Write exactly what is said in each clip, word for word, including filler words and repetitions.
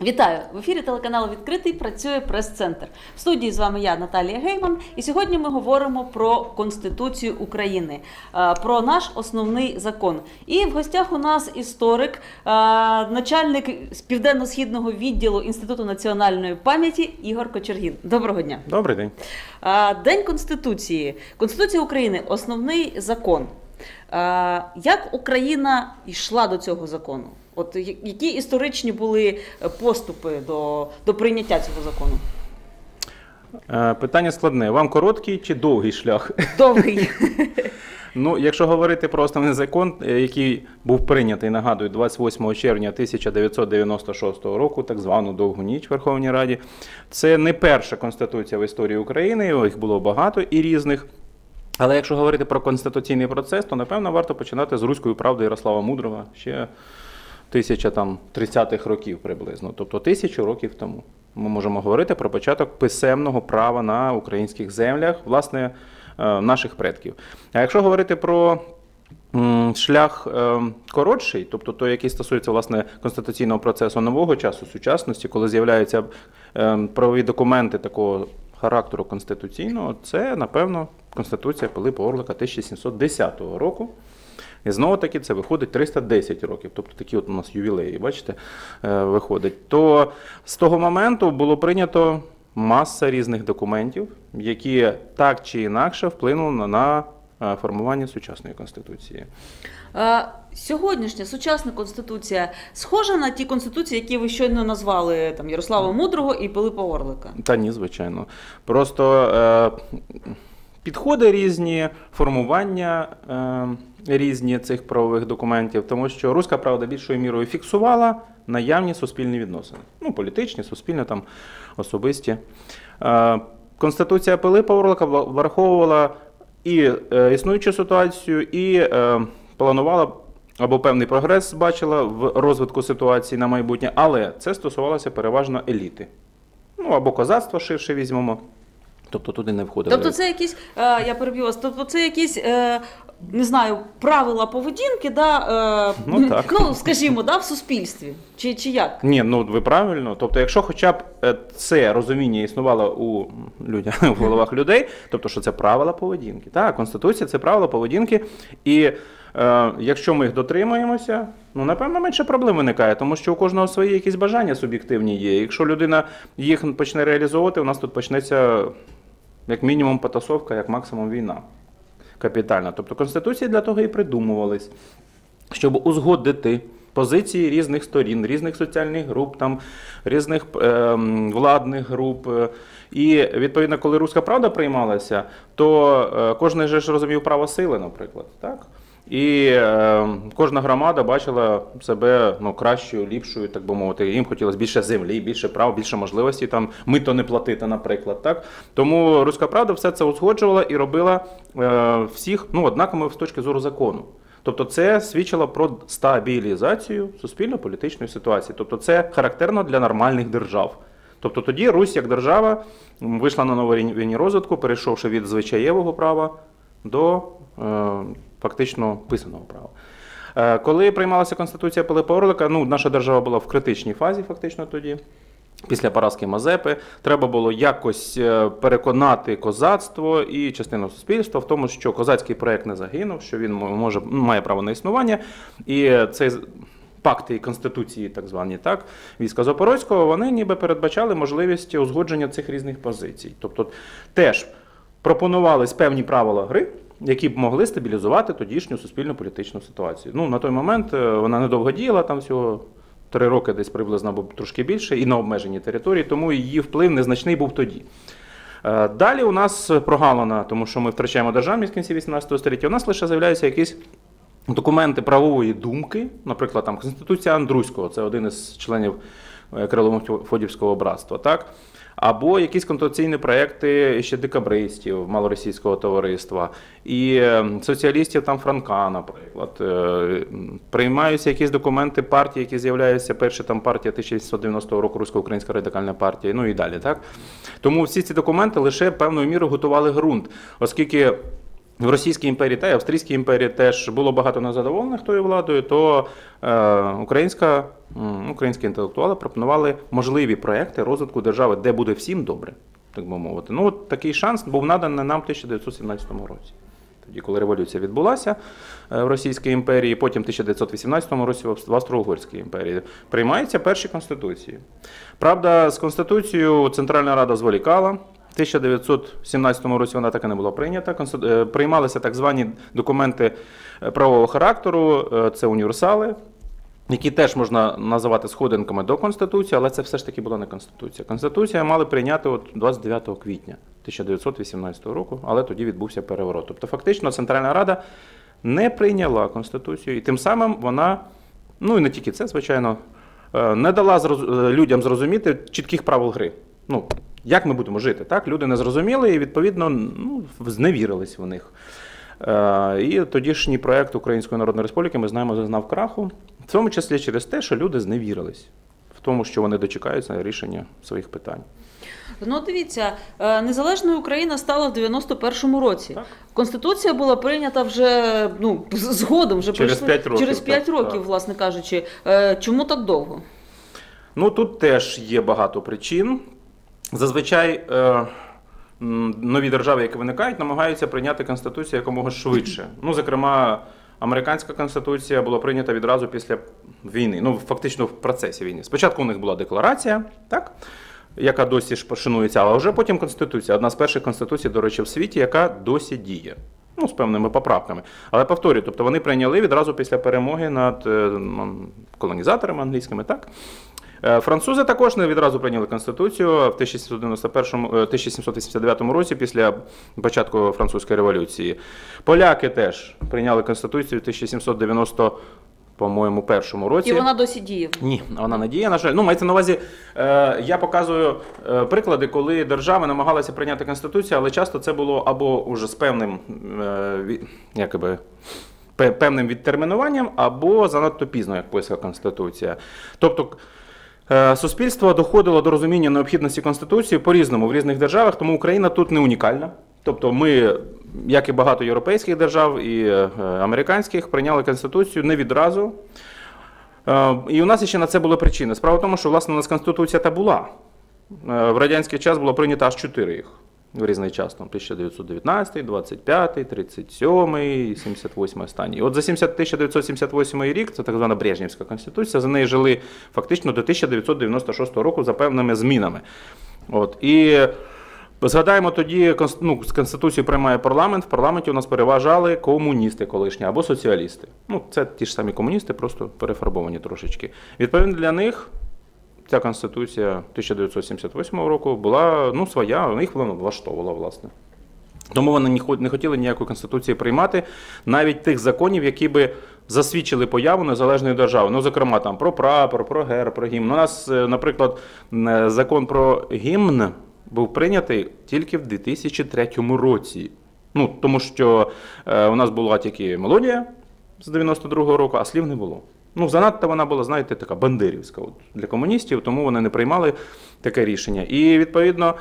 Вітаю! В ефірі телеканалу «Відкритий» працює прес-центр. В студії з вами я, Наталія Гейман, і сьогодні ми говоримо про Конституцію України, про наш основний закон. І в гостях у нас історик, начальник Південно-Східного відділу Інституту національної пам'яті Ігор Кочергін. Доброго дня! Добрий день! День Конституції. Конституція України – основний закон. Як Україна йшла до цього закону? От які історичні були поступи до, до прийняття цього закону? Питання складне. Вам короткий чи довгий шлях? Довгий. Ну, якщо говорити про основний закон, який був прийнятий, нагадую, двадцять восьмого червня тисяча дев'ятсот дев'яносто шостого року, так звану Довгу ніч в Верховній Раді, це не перша Конституція в історії України, їх було багато і різних. Але якщо говорити про конституційний процес, то, напевно, варто починати з Руської правди Ярослава Мудрого ще тисяча тридцятих років приблизно, тобто тисячу років тому. Ми можемо говорити про початок писемного права на українських землях, власне, наших предків. А якщо говорити про шлях коротший, тобто той, який стосується, власне, конституційного процесу нового часу, сучасності, коли з'являються правові документи такого характеру конституційного, це, напевно, Конституція Пилипа Орлика тисяча сімсот десятого року. І знову-таки це виходить триста десять років, тобто такі от у нас ювілеї, бачите, виходить. То з того моменту було прийнято маса різних документів, які так чи інакше вплинули на формування сучасної Конституції. Сьогоднішня сучасна Конституція схожа на ті Конституції, які ви щойно назвали, там, Ярослава Мудрого і Пилипа Орлика? Та ні, звичайно. Просто е, підходи різні, формування е, різні цих правових документів, тому що Руська правда більшою мірою фіксувала наявні суспільні відносини. Ну, політичні, суспільні, там, особисті. Е, Конституція Пилипа Орлика враховувала і е, існуючу ситуацію, і е, планувала або певний прогрес бачила в розвитку ситуації на майбутнє, але це стосувалося переважно еліти. Ну, або козацтво ширше візьмемо, тобто туди не входили. Тобто це якісь, е, я переб'ю вас, тобто це якісь, е, не знаю, правила поведінки, да, е, ну, так. ну, скажімо, да, в суспільстві, чи, чи як? Ні, ну ви правильно, тобто якщо хоча б це розуміння існувало у людях, в головах людей, тобто що це правила поведінки. Так, Конституція – це правила поведінки, і е, якщо ми їх дотримуємося, ну, напевно, менше проблем виникає, тому що у кожного свої якісь бажання суб'єктивні є. Якщо людина їх почне реалізовувати, у нас тут почнеться як мінімум потасовка, як максимум війна. Капітальна. Тобто Конституції для того і придумувались, щоб узгодити позиції різних сторін, різних соціальних груп, там, різних е, владних груп. І, відповідно, коли Руська правда приймалася, то е, кожен же ж розумів право сили, наприклад. Так? І е, кожна громада бачила себе, ну, кращою, ліпшою, так би мовити. Їм хотілося більше землі, більше прав, більше можливостей, там, мито не платити, наприклад. Так? Тому Руська правда все це узгоджувала і робила е, всіх, ну, однаково з точки зору закону. Тобто це свідчило про стабілізацію суспільно-політичної ситуації. Тобто це характерно для нормальних держав. Тобто тоді Русь як держава вийшла на новий рівень розвитку, перейшовши від звичаєвого права до е, фактично писаного права. Е, коли приймалася Конституція Пилипа Орлика, ну, наша держава була в критичній фазі фактично тоді. Після поразки Мазепи треба було якось переконати козацтво і частину суспільства в тому, що козацький проєкт не загинув, що він може, має право на існування. І цей пакти і конституції, так звані, так, війська Запорозького, вони ніби передбачали можливість узгодження цих різних позицій. Тобто теж пропонувались певні правила гри, які б могли стабілізувати тодішню суспільно-політичну ситуацію. Ну, на той момент вона недовго діяла, там всього три роки десь приблизно, або трошки більше, і на обмеженій території, тому її вплив незначний був тоді. Далі у нас прогалина, тому що ми втрачаємо державність в кінці вісімнадцятого століття, у нас лише з'являються якісь документи правової думки, наприклад, там Конституція Андруського, це один із членів Кирило-Мефодіївського братства, так? Або якісь конституційні проекти ще декабристів, малоросійського товариства, і соціалістів там Франка, наприклад. Приймаються якісь документи партії, які з'являються, перша там партія тисяча вісімсот дев'яностого року, Русько-Українська радикальна партія, ну і далі, так? Тому всі ці документи лише певною мірою готували ґрунт, оскільки в Російській імперії та й Австрійській імперії теж було багато незадоволених тою владою, то е, українська, м, українські інтелектуали пропонували можливі проекти розвитку держави, де буде всім добре, так би мовити. Ну, от такий шанс був наданий нам в тисяча дев'ятсот сімнадцятому році. Тоді, коли революція відбулася в Російській імперії, потім в тисяча дев'ятсот вісімнадцятому році в Австро-Угорській імперії, приймаються перші конституції. Правда, з Конституцією Центральна Рада зволікала. В тисяча дев'ятсот сімнадцятому році вона так і не була прийнята. Приймалися так звані документи правового характеру, це універсали, які теж можна називати сходинками до Конституції, але це все ж таки була не Конституція. Конституція мали прийняти от двадцять дев'ятого квітня тисяча дев'ятсот вісімнадцятого року, але тоді відбувся переворот. Тобто фактично Центральна Рада не прийняла Конституцію, і тим самим вона, ну і не тільки це, звичайно, не дала людям зрозуміти чітких правил гри. Ну, як ми будемо жити, так? Люди не зрозуміли і, відповідно, ну, зневірились в них. І тодішній проєкт Української Народної Республіки, ми знаємо, зазнав краху, в тому числі через те, що люди зневірились в тому, що вони дочекаються рішення своїх питань. Ну, дивіться, незалежною Україна стала в дев'яносто першому році. Так. Конституція була прийнята вже, ну, згодом, вже через п'ять років, через п'ять так, років, так. власне кажучи. Чому так довго? Ну, тут теж є багато причин. Зазвичай е, нові держави, які виникають, намагаються прийняти Конституцію якомога швидше. Ну, зокрема, американська Конституція була прийнята відразу після війни, ну, фактично в процесі війни. Спочатку у них була декларація, так, яка досі ж пошанується, а вже потім Конституція. Одна з перших Конституцій, до речі, в світі, яка досі діє. Ну, з певними поправками. Але повторюю, тобто вони прийняли відразу після перемоги над е, колонізаторами англійськими, так? Французи також не відразу прийняли Конституцію в тисяча сімсот дев'яносто першому, тисяча сімсот вісімдесят дев'ятому році після початку Французької революції. Поляки теж прийняли Конституцію в тисяча сімсот дев'яносто, по-моєму, першому році. І вона досі діє? Ні, вона не діє, на жаль. Ну, мається на увазі, е, я показую е, приклади, коли держави намагалися прийняти Конституцію, але часто це було або уже з певним, е, якби, певним відтермінуванням, або занадто пізно, як писала Конституція. Тобто, суспільство доходило до розуміння необхідності Конституції по-різному в різних державах, тому Україна тут не унікальна. Тобто ми, як і багато європейських держав і американських, прийняли Конституцію не відразу. І у нас ще на це були причини. Справа в тому, що, власне, у нас Конституція та була. В радянський час було прийнято аж чотири їх в різний час. Там тисяча дев'ятсот дев'ятнадцятий, двадцять п'ятий, тридцять сьомий, сімдесят восьмий останній. От за тисяча дев'ятсот сімдесят восьмий рік, це так звана Брежнєвська Конституція, за нею жили фактично до тисяча дев'ятсот дев'яносто шостого року за певними змінами. От. І згадаємо тоді, ну, Конституцію приймає парламент, в парламенті у нас переважали комуністи колишні або соціалісти. Ну, це ті ж самі комуністи, просто перефарбовані трошечки. Відповідно для них ця Конституція тисяча дев'ятсот сімдесят восьмого року була, ну, своя, їх вона влаштовувала, власне. Тому вони не хотіли ніякої Конституції приймати, навіть тих законів, які би засвідчили появу незалежної держави. Ну, зокрема, там, про прапор, про герб, про гімн. У нас, наприклад, закон про гімн був прийнятий тільки в дві тисячі третьому році. Ну, тому що е, у нас була тільки мелодія з дев'яносто другого року, а слів не було. Ну, занадто вона була, знаєте, така бандерівська от, для комуністів, тому вони не приймали таке рішення. І, відповідно,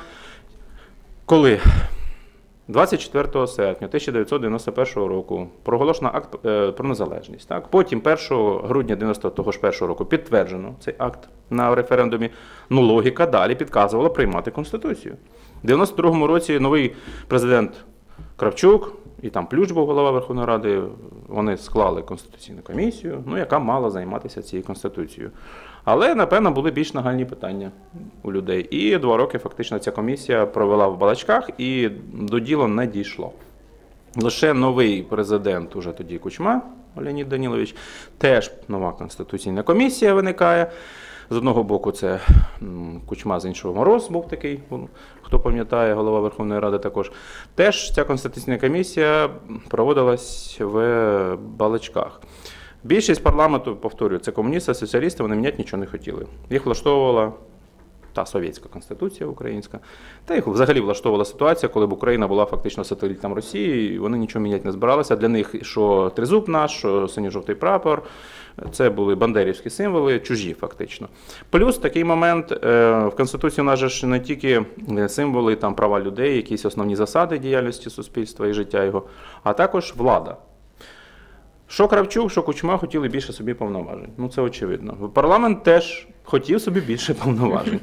коли двадцять четвертого серпня тисяча дев'ятсот дев'яносто першого року проголошено акт е, про незалежність, так? Потім першого грудня дев'яносто першого року підтверджено цей акт на референдумі, ну, логіка далі підказувала приймати Конституцію. В дев'яносто другому році новий президент Кравчук, і там Плющ був голова Верховної Ради, вони склали Конституційну комісію, ну, яка мала займатися цією Конституцією. Але, напевно, були більш нагальні питання у людей. І два роки фактично ця комісія провела в балачках і до діла не дійшло. Лише новий президент, уже тоді Кучма, Леонід Данілович, теж нова Конституційна комісія виникає. З одного боку це Кучма, з іншого Мороз був такий, хто пам'ятає, голова Верховної Ради також. Теж ця Конституційна комісія проводилась в балачках. Більшість парламенту, повторюю, це комуністи, соціалісти, вони міняти нічого не хотіли. Їх влаштовувала та совєтська конституція українська. Та їх взагалі влаштовувала ситуація, коли б Україна була фактично сателітом Росії, і вони нічого міняти не збиралися. Для них що тризуб наш, що синьо-жовтий прапор, це були бандерівські символи, чужі фактично. Плюс такий момент, в Конституції у нас же ж не тільки символи, там, права людей, якісь основні засади діяльності суспільства і життя його, а також влада. Що Кравчук, що Кучма хотіли більше собі повноважень. Ну, це очевидно. Парламент теж хотів собі більше повноважень.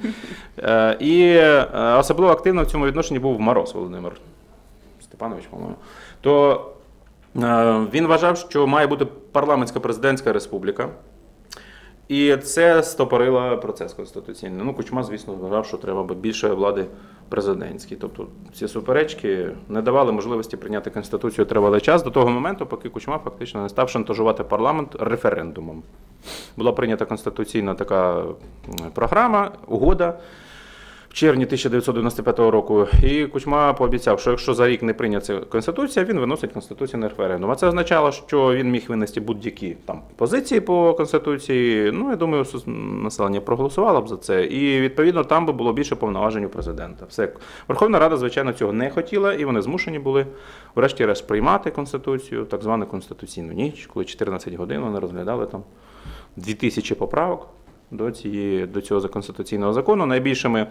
І особливо активно в цьому відношенні був Мороз Володимир Степанович, по-моєму. То він вважав, що має бути парламентська президентська республіка. І це стопорило процес конституційний. Ну, Кучма, звісно, вважав, що треба більше влади президентській. Тобто ці суперечки не давали можливості прийняти Конституцію тривалий час до того моменту, поки Кучма фактично не став шантажувати парламент референдумом. Була прийнята конституційна така програма, угода в червні тисяча дев'ятсот дев'яносто п'ятого року, і Кучма пообіцяв, що якщо за рік не прийняться Конституція, він виносить Конституційний референдум. А це означало, що він міг винести будь-які там позиції по Конституції. Ну, я думаю, населення проголосувало б за це. І, відповідно, там би було більше повноважень у президента. Все. Верховна Рада, звичайно, цього не хотіла, і вони змушені були, врешті-решт, приймати Конституцію, так звану Конституційну ніч, коли чотирнадцять годин вони розглядали там дві тисячі поправок до, цієї, до цього конституційного закону. Найбільшими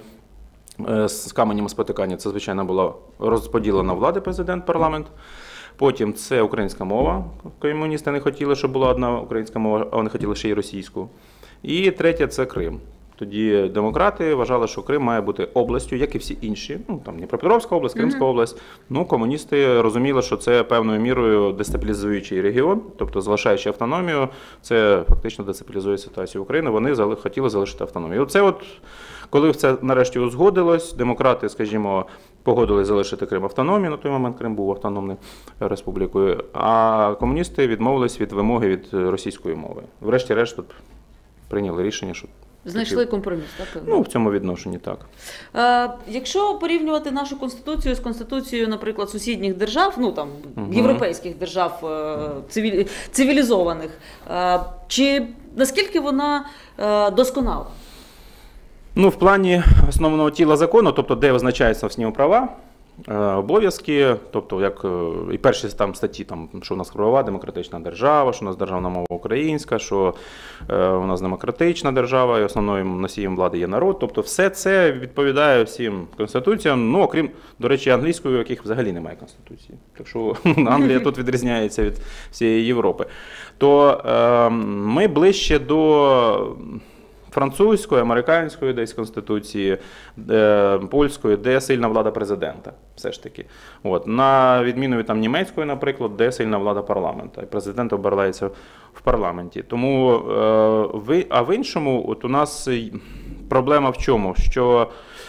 з каменем спотикання це, звичайно, була розподілена влада, президент, парламент. Потім це українська мова. Комуністи не хотіли, щоб була одна українська мова, а вони хотіли ще й російську. І третє – це Крим. Тоді демократи вважали, що Крим має бути областю, як і всі інші. Ну, там Дніпропетровська область, Кримська mm-hmm. область. Ну, комуністи розуміли, що це певною мірою дестабілізуючий регіон, тобто залишаючи автономію, це фактично дестабілізує ситуацію України. Вони хотіли залишити автономію. І оце от, коли це нарешті узгодилось, демократи, скажімо, погодились залишити Крим автономію, на той момент Крим був автономною республікою, а комуністи відмовились від вимоги від російської мови. Врешті-решт тут прийняли рішення, що знайшли компроміс, так? Ну, в цьому відношенні так. Е, якщо порівнювати нашу Конституцію з Конституцією, наприклад, сусідніх держав, ну там, угу. європейських держав, цивілі... цивілізованих, е, чи наскільки вона е, досконала? Ну, в плані основного тіла закону, тобто де визначаються основні права, обов'язки, тобто як і перші там статті, там, що у нас правова демократична держава, що у нас державна мова українська, що е, у нас демократична держава і основним носієм влади є народ. Тобто все це відповідає всім конституціям, ну, окрім, до речі, англійської, у яких взагалі немає конституції. Так що Англія тут відрізняється від всієї Європи. То е, ми ближче до французької, американської десь конституції, де, польської, де сильна влада президента, все ж таки. От. На відміну від там, німецької, наприклад, де сильна влада парламента, і президент обирається в парламенті. Тому, е, ви, а в іншому, от у нас проблема в чому? Що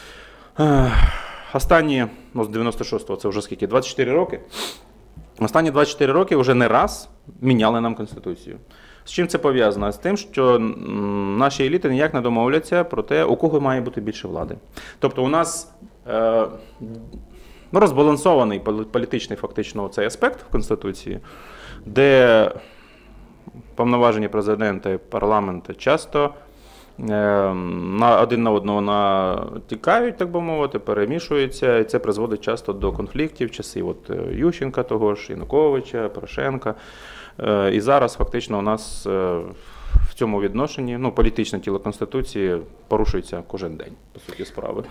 е, останні, ну, з дев'яносто шостого, це вже скільки, двадцять чотири роки, останні двадцять чотири роки вже не раз міняли нам конституцію. З чим це пов'язано? З тим, що наші еліти ніяк не домовляться про те, у кого має бути більше влади. Тобто у нас е, розбалансований політичний фактично цей аспект в Конституції, де повноваження президента і парламенту часто е, на один на одного натікають, так би мовити, перемішуються, і це призводить часто до конфліктів, часи от Ющенка того ж, Януковича, Порошенка. І зараз фактично у нас в цьому відношенні, ну, політичне тіло Конституції порушується кожен день, по суті справи.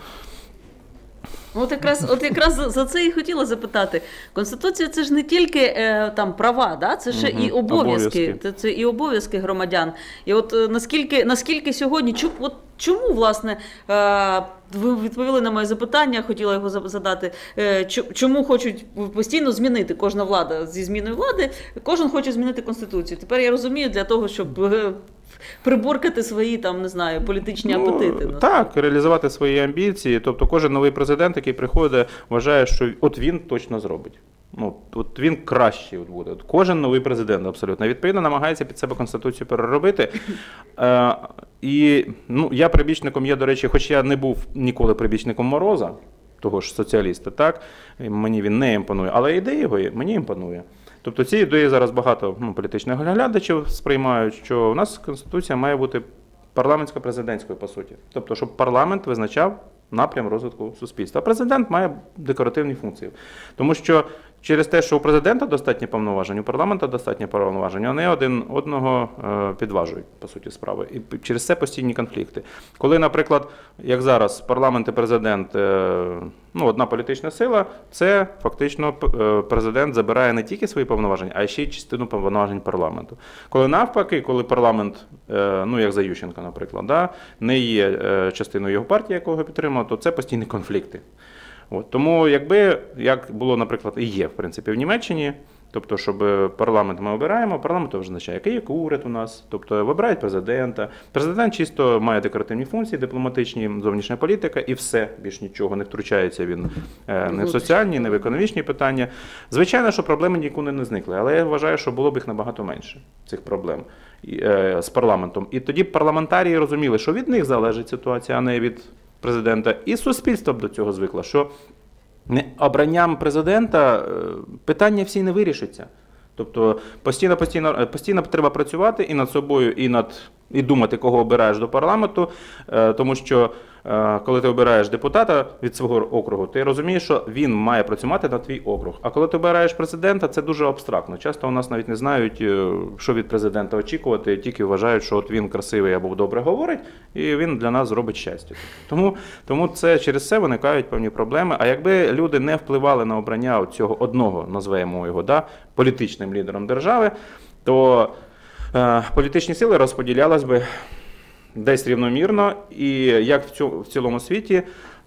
От якраз, от якраз за це і хотіла запитати. Конституція – це ж не тільки е, там права, да? Це ще угу. і обов'язки, обов'язки. Це, це і обов'язки громадян. І от е, наскільки, наскільки сьогодні, чу, от чому, власне, е, ви відповіли на моє запитання, хотіла його задати, е, чому хочуть постійно змінити кожна влада зі зміною влади, кожен хоче змінити Конституцію. Тепер я розумію, для того, щоб е, приборкати свої, там, не знаю, політичні ну, апетити. Так, реалізувати свої амбіції. Тобто кожен новий президент, який приходить, вважає, що от він точно зробить. Ну, от він кращий от буде. От кожен новий президент абсолютно. Відповідно, намагається під себе Конституцію переробити. Е, і ну, я прибічником є, до речі, хоч я не був ніколи прибічником Мороза, того ж соціаліста, так? Мені він не імпонує, але ідея його мені імпонує. Тобто ці ідеї зараз багато ну, політичних глядачів сприймають, що у нас Конституція має бути парламентсько-президентською, по суті. Тобто, щоб парламент визначав напрям розвитку суспільства. А президент має декоративні функції. Тому що через те, що у президента достатньо повноважень, у парламенту достатньо повноважень, вони один одного підважують, по суті, справи. І через це постійні конфлікти. Коли, наприклад, як зараз парламент і президент, ну, одна політична сила, це фактично президент забирає не тільки свої повноваження, а ще й частину повноважень парламенту. Коли навпаки, коли парламент, ну, як за Ющенка, наприклад, да, не є частиною його партії, якого підтримав, то це постійні конфлікти. От, тому якби, як було, наприклад, і є, в принципі, в Німеччині, тобто, щоб парламент ми обираємо, парламент визначає, який є уряд у нас, тобто вибирають президента. Президент чисто має декоративні функції, дипломатичні, зовнішня політика і все, більш нічого, не втручається він не в соціальні, не в економічні питання. Звичайно, що проблеми нікуди не зникли, але я вважаю, що було б їх набагато менше, цих проблем з парламентом. І тоді парламентарії розуміли, що від них залежить ситуація, а не від президента. І суспільство б до цього звикло, що обранням президента питання всі не вирішиться. Тобто постійно, постійно, постійно треба працювати і над собою, і, над, і думати, кого обираєш до парламенту, тому що коли ти обираєш депутата від свого округу, ти розумієш, що він має працювати на твій округ. А коли ти обираєш президента, це дуже абстрактно. Часто у нас навіть не знають, що від президента очікувати, тільки вважають, що от він красивий або добре говорить, і він для нас зробить щастя. Тому, тому це через це виникають певні проблеми. А якби люди не впливали на обрання цього одного, назвемо його, да, політичним лідером держави, то е, політичні сили розподілялись би десь рівномірно, і як в, цьому, в цілому світі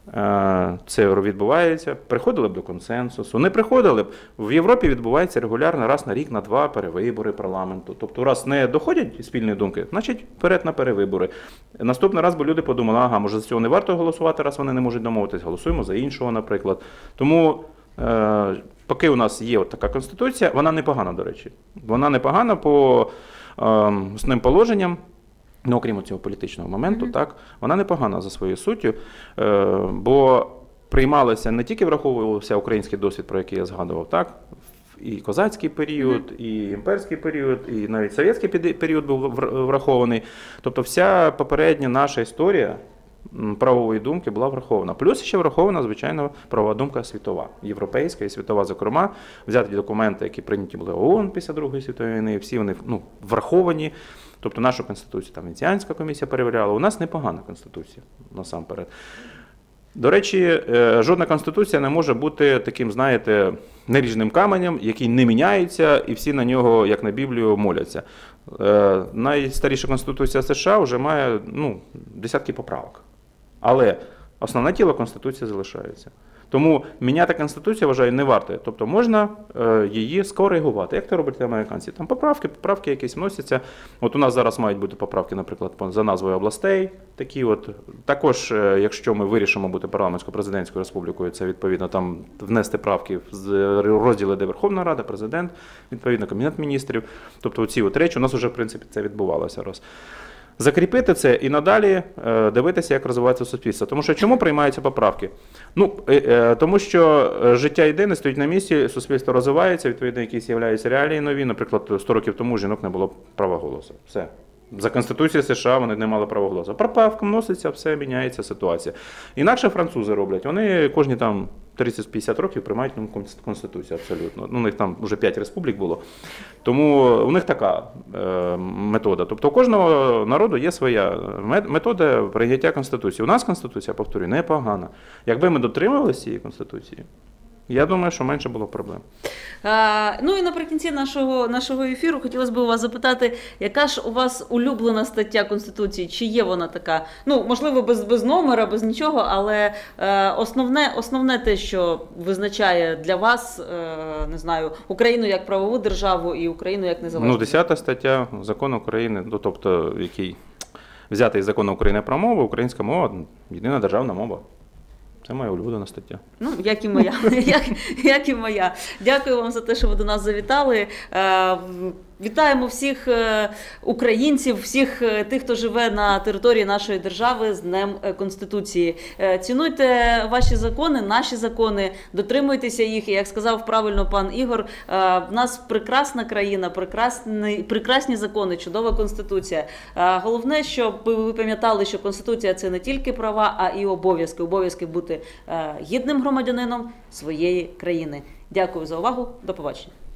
е, це відбувається, приходили б до консенсусу, не приходили б. В Європі відбувається регулярно раз на рік, на два перевибори парламенту. Тобто раз не доходять спільні думки, значить вперед на перевибори. Наступний раз би люди подумали, ага, може за цього не варто голосувати, раз вони не можуть домовитись, голосуємо за іншого, наприклад. Тому е, поки у нас є от така конституція, вона непогана, до речі. Вона непогана по е, основним положенням. Ну, окрім цього політичного моменту, mm-hmm. так, вона непогана за своєю суттю, е, бо приймалося, не тільки враховувався український досвід, про який я згадував, так, і козацький період, mm-hmm. і імперський період, і навіть совєтський період був врахований. Тобто вся попередня наша історія правової думки була врахована. Плюс ще врахована, звичайно, правова думка світова, європейська і світова, зокрема, взяти документи, які прийняті були ООН після Другої світової війни, всі вони, ну, враховані. Тобто нашу Конституцію там Венеціанська комісія перевіряла. У нас непогана Конституція, насамперед. До речі, жодна Конституція не може бути таким, знаєте, наріжним каменем, який не міняється, і всі на нього, як на Біблію, моляться. Найстаріша Конституція США вже має, ну, десятки поправок. Але основне тіло Конституції залишається. Тому міняти Конституцію, вважаю, не варто. Тобто можна е, її скоригувати. Як це роблять американці? Там поправки, поправки якісь вносяться. От у нас зараз мають бути поправки, наприклад, за назвою областей. Такі от. Також, е, якщо ми вирішимо бути парламентсько-президентською республікою, це відповідно там внести правки в розділи, де Верховна Рада, президент, відповідно Кабінет міністрів. Тобто оці от речі, у нас вже, в принципі, це відбувалося раз. Закріпити це і надалі е, дивитися, як розвивається суспільство. Тому що чому приймаються поправки? Ну, е, е, тому що життя йде, не стоїть на місці, суспільство розвивається, відповідно, якісь з'являються реалії нові. Наприклад, сто років тому жінок не було права голосу. Все. За Конституцією США вони не мали права голосу. Поправка вноситься, все, міняється ситуація. Інакше французи роблять. Вони кожні там тридцять-п'ятдесят років приймають Конституцію абсолютно. Ну, у них там вже п'ять республік було. Тому у них така е, метода. Тобто у кожного народу є своя метода прийняття Конституції. У нас Конституція, повторюю, непогана. Якби ми дотримувалися цієї Конституції, я думаю, що менше було проблем. А, ну і наприкінці нашого, нашого ефіру хотілося б у вас запитати, яка ж у вас улюблена стаття Конституції? Чи є вона така? Ну, можливо, без, без номера, без нічого, але е, основне, основне те, що визначає для вас, е, не знаю, Україну як правову державу і Україну як незалежну. Ну, десята стаття Закону України, ну, тобто, який взятий із Закону України про мову, українська мова – єдина державна мова. Це моя улюблена стаття. Ну, як і моя. як, як і моя. Дякую вам за те, що ви до нас завітали. Вітаємо всіх е, українців, всіх е, тих, хто живе на території нашої держави з Днем е, Конституції. Е, Цінуйте ваші закони, наші закони, дотримуйтеся їх. І, як сказав правильно пан Ігор, е, в нас прекрасна країна, прекрасні, прекрасні закони, чудова Конституція. Е, Головне, щоб ви пам'ятали, що Конституція – це не тільки права, а і обов'язки. Обов'язки бути е, гідним громадянином своєї країни. Дякую за увагу. До побачення.